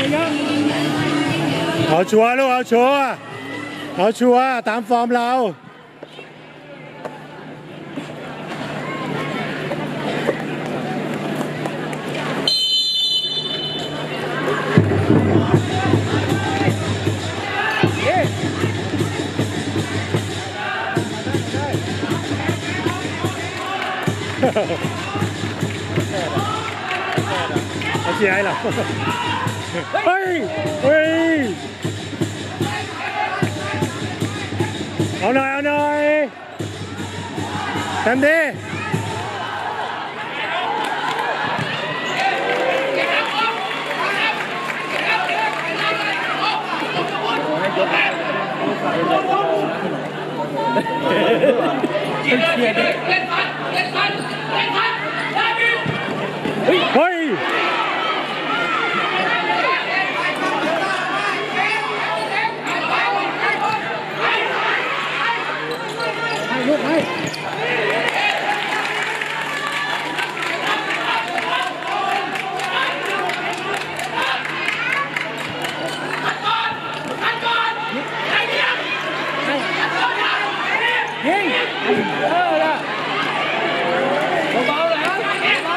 เอาชัวร์ลูกเอาชัวร์เอาชัวร์ตามฟอร์มเราเอาเชียร์ให้เราเฮ้ยเฮ้ยเอาหน่อยเอาหน่อยเต็มที่เฮ้ยลูกให้ยิงละเบาๆเลยครับ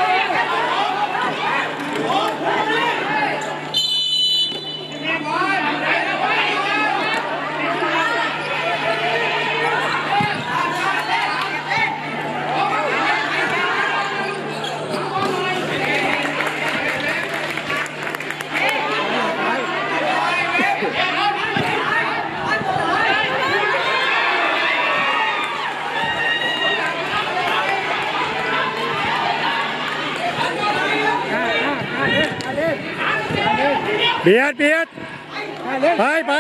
เบียดไปไป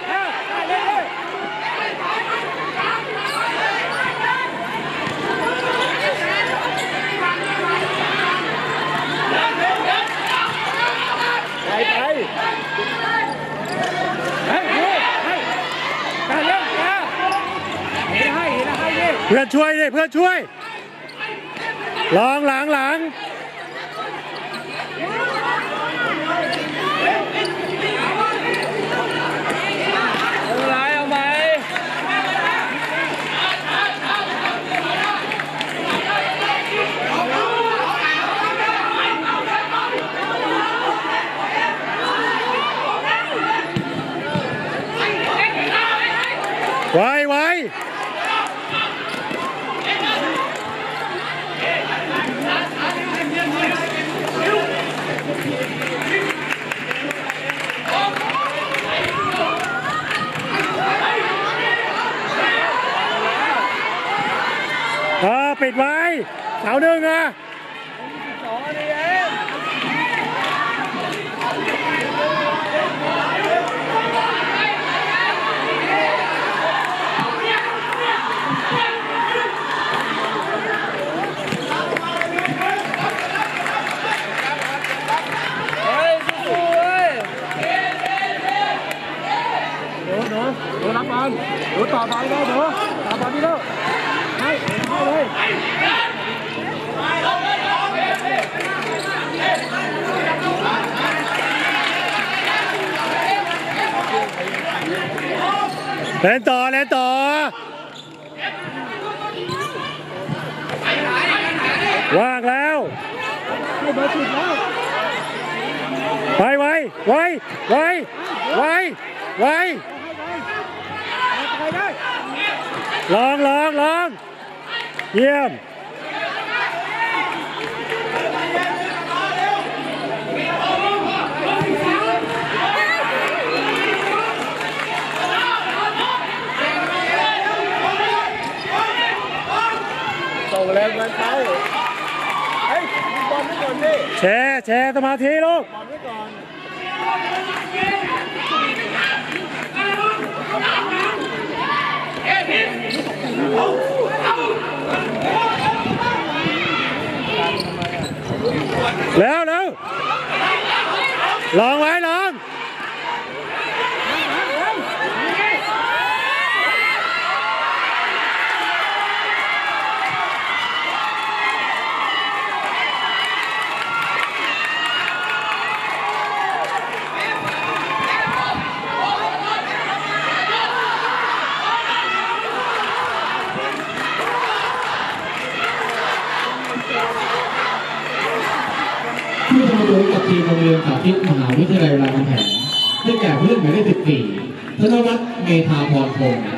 เพื่อนช่วยดิเพื่อนช่วยลองหลังไวปิดไว้เสาหนึ่งอ่ะหนูรับบอลหนูต่อบอลแล้วหนูต่อบอลนี่แล้วให้เลยเล่นต่อว่างแล้วไปไวลองเยี่ยมส่งแรงมันเข้าเฮ้ยบอลไม่ก่อนดิแชร์สมาธิลูกบอลไม่ก่อนแล้วลองไว้รงเรียนสาธิตมหาวิทยาลัยรามคำแหงได้แก่ผู้เล่นหมายเลข14ธนวัฒน์เมธาพรพงศ์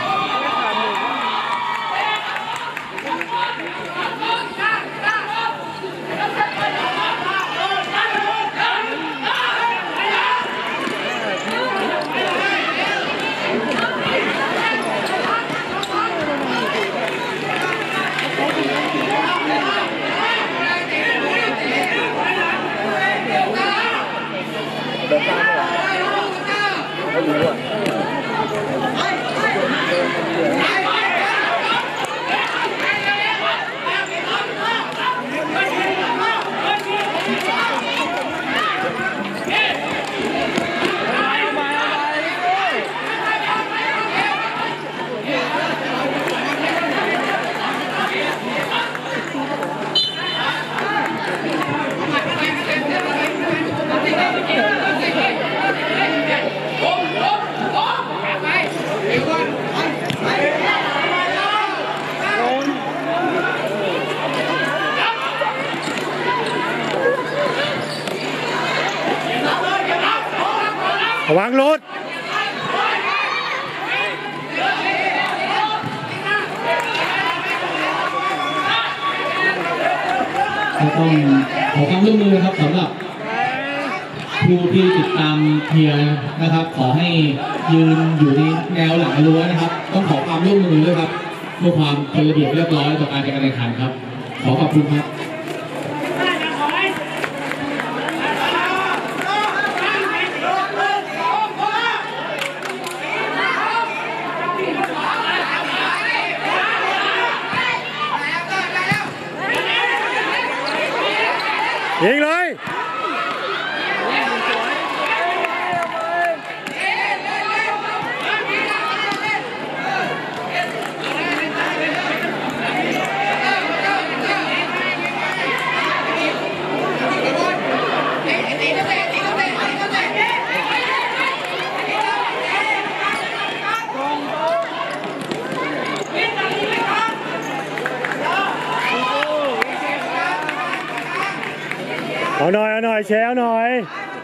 ระวังรถต้องขอความร่วมมือนะครับสำหรับผู้ที่ติดตามเชียร์นะครับ ขอให้ยืนอยู่ในแนวหลังรั้วนะครับต้องขอความร่วมมือด้วยครับเพื่อความเป็นระเบียบเรียบร้อยต่อการแข่งขันครับขอขอบคุณครับยิงเลยเอาหน่อยแชร์หน่อย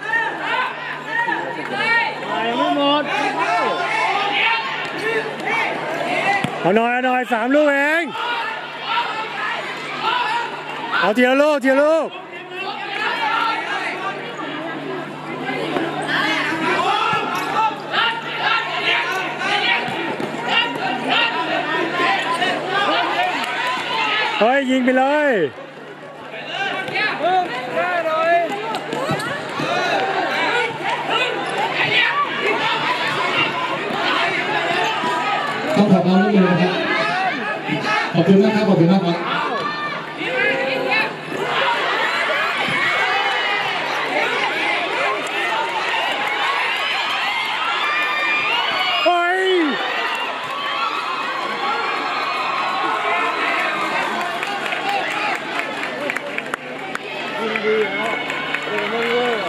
ยังไม่หมดเอาหน่อย3 ลูกเองเอาทีละลูกเฮ้ยยิงไปเลยต้องขอความร่วมมือนะครับขอบคุณมากครับขอบคุณมากครับเฮ้ยยิงดีแล้วไม่เว้ย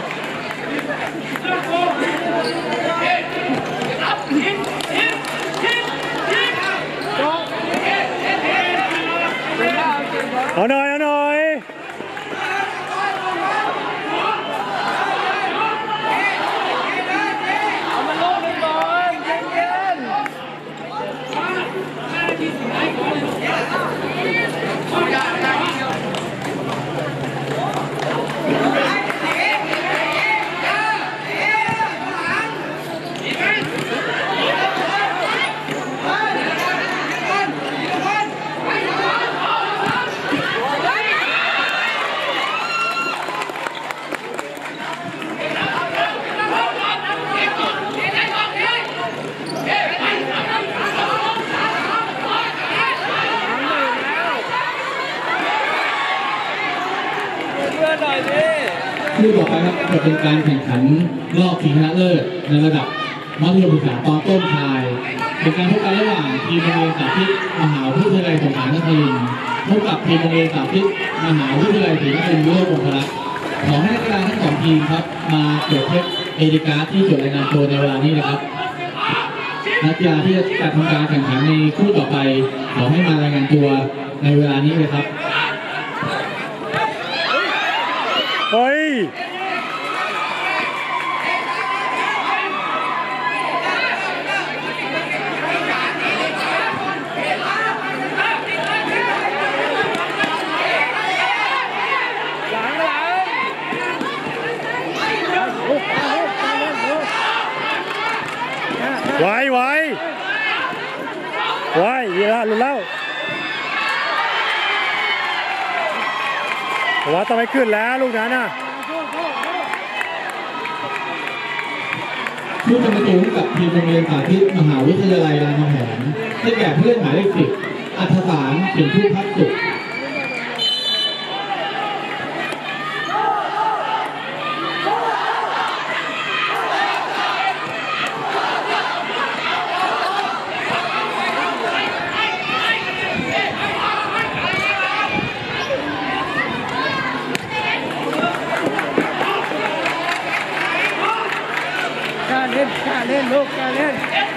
เอาหน่อยเอามันลูกหนึ่งก่อนเย็นคู่ต่อไปครับจะเป็นการแข่งขันรอบชิงชนะเลิศในระดับมัธยมศึกษาตอนต้นชายเป็นการพบกันระหว่างทีมโรงเรียนสาธิตมหาวิทยาลัยสงขลานครินทร์พบกับทีมโรงเรียนสาธิตมหาวิทยาลัยศรีนครินทร์วิโรจน์องครักษ์ขอให้นักกีฬาทั้ง2 ทีมครับมาตรวจเช็คเอดิการ์ดที่จดรายงานตัวในเวลานี้นะครับนักกีฬาที่จะทำการแข่งขันในคู่ต่อไปขอให้มารายงานตัวในเวลานี้เลยครับเฮ้ยไวไวไวยีละหลุดแล้วว่าต้องไปขึ้นแล้วลูกนั้นน่ะผู้ทำประตูกับทีมโรงเรียนสาธิตมหาวิทยาลัยรามคำแหงได้แก่ผู้เล่นหมายเลข 10 อัธสารเขียนผู้พัฒน์สุขกล้าเล่นลูกกล้าเล่น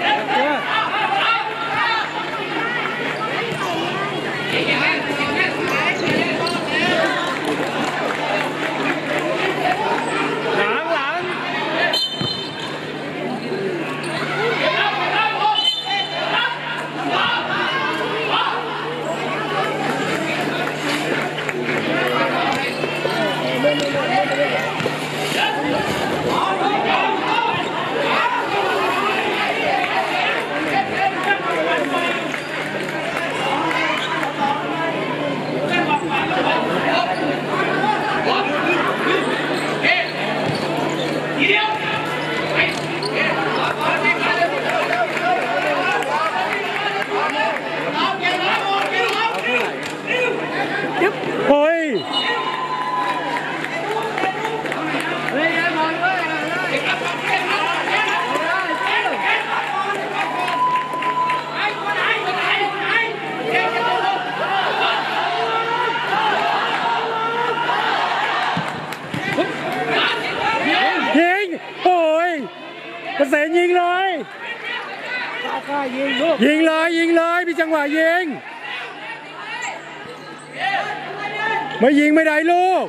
เกษตรยิงเลยยิงเลยมีจังหวะยิงไม่ยิงไม่ได้ลูก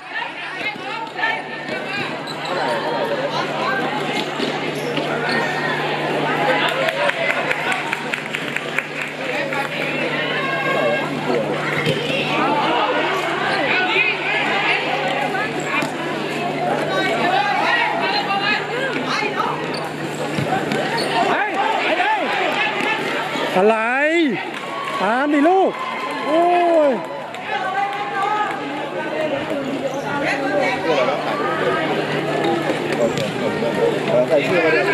อะไรตามดิลูกโอ้ยใส่ชื่อมาด้วย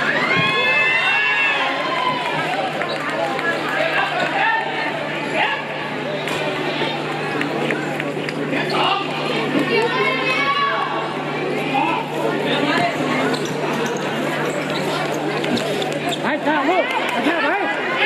ไปจ้าลูกไปจ้าไป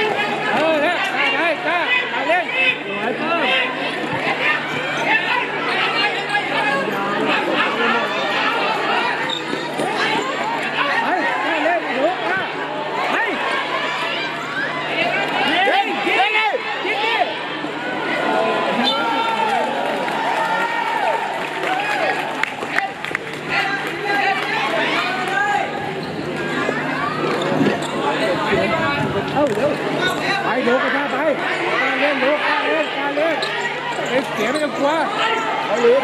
ไปดูไปไปเล่นดูเล่นเสียไม่ต้องกลัวเอาลืม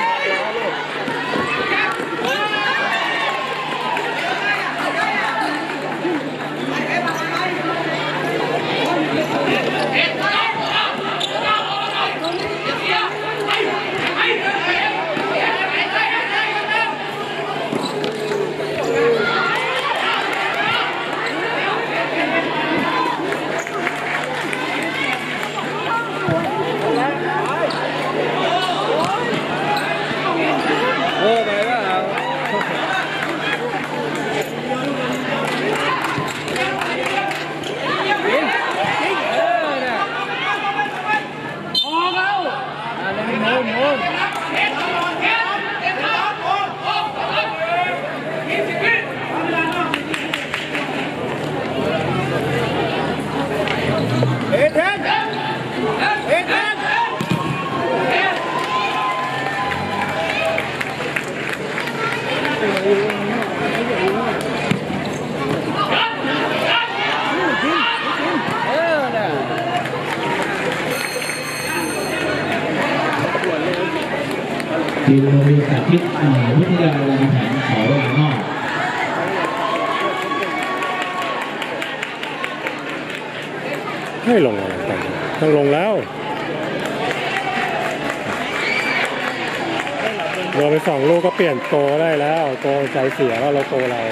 ทีมโรงเรียนสาธิตมหาวิทยาลัยรามคำแหงขอเวลานอกให้ลงอะไรกันต้องลงแล้วเราไป2 ลูกก็เปลี่ยนโกได้แล้วโกใจเสียว่าเราโกเรา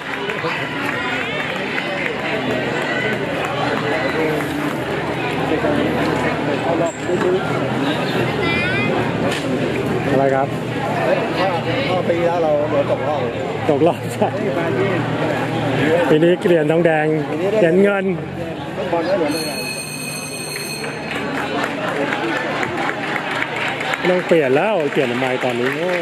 อะไรครับปีแล้วเราตกรอบใช่ปีนี้เกลียนทองแดงเหรียญเงินบอลได้เหรียญเงินต้องเปลี่ยนแล้วเปลี่ยนทำไมตอนนี้โอ้ย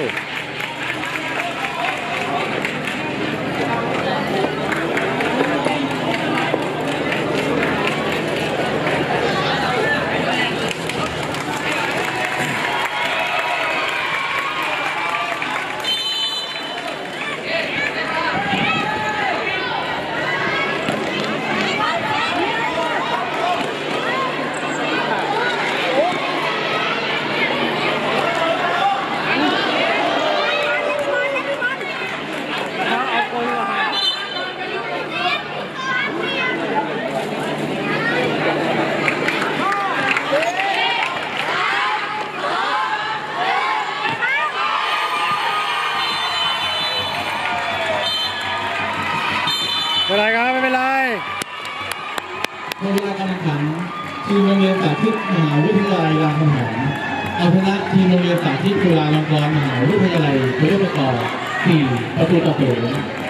ไม่เป็นไรครับไม่เป็นไรในเวลาการแข่งขันทีมโรงเรียนสาธิตมหาวิทยาลัยรามคำแหงเอาชนะทีมโรงเรียนสาธิตจุฬาลงกรณ์มหาวิทยาลัยวิทยาลัย4 ประตูต่อ 0